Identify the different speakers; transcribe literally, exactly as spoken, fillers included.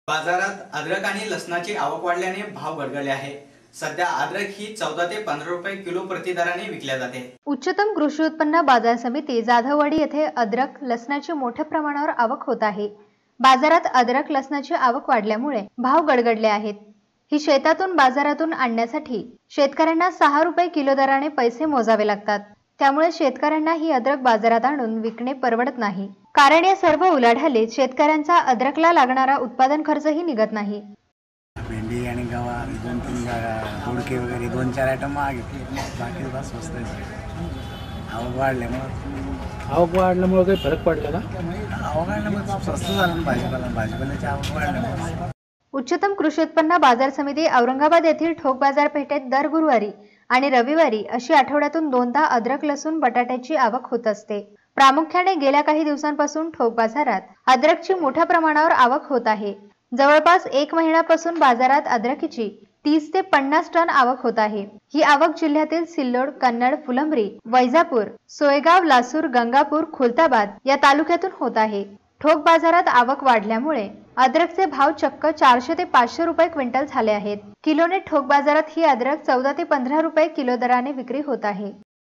Speaker 1: बाजारात अद्रक आणि लसणाची आवक वाढल्याने भाव गडगडले आहे। सध्या अद्रक ही चौदा ते पंधरा रुपये किलो प्रति दराने विकल्या जाते।
Speaker 2: उच्चतम कृषी उत्पन्न बाजार समिती जाधववाडी येथे अद्रक लसणाची मोठ्या प्रमाणावर आवक होत आहे। बाजारात अद्रक लसणाची आवक वाढल्यामुळे भाव गडगडले आहेत। ही शेतातून बाजारातून आणण्यासाठी शेतकऱ्यांना सहा रुपये किलो दराने पैसे मोजावे लागतात। त्यामुळे शेतकऱ्यांना ही अद्रक बाजारात आणून विकणे परवडत नाही। कारण या सर्व उलाढालीत शेतकऱ्यांचा अद्रकला लागणारा उत्पादन खर्चही निघत नाही।
Speaker 3: भेंडी आणि गवा दोन तीन दोडके वगैरे दोन चार आयटम महाग बाकी बस स्वस्त आहे। आवक वाढल्यामुळे
Speaker 4: आवक वाढल्यामुळे काही फरक पडला का?
Speaker 3: आवक वाढल्यामुळे स्वस्त झालं भाजीपाला भाजीपाल्याची आवक वाढल्यामुळे।
Speaker 2: उच्चतम कृषी उत्पन्न बाजार समिती औरंगाबाद येथील ठोक बाजारपेठेत दर गुरुवारी आणि रविवारी अशी आठवड्यातून दोनदा अद्रक लसूण बटाट्याची आवक होत असते। प्रामुख्याने गेल्या काही दिवसांपासून ठोक बाजारात अद्रकची मोठ्या प्रमाणावर आवक होत आहे। जवळपास एक महिन्यापासून बाजारात अद्रकीची तीस ते पन्नास टन आवक होत आहे। ही आवक जिल्ह्यातील सिल्लोड, कन्नड, फुलंब्री, वैजापूर, सोयगाव, लासूर, गंगापूर, खुलताबाद या तालुक्यातून होत आहे। ठोक बाजारात आवक वाढल्यामुळे अद्रकचे भाव चक्क चारशे ते पाचशे रुपये क्विंटल झाले आहेत। किलोने ठोक बाजारात ही अद्रक चौदा ते पंधरा रुपये किलो दराने विक्री होत आहे।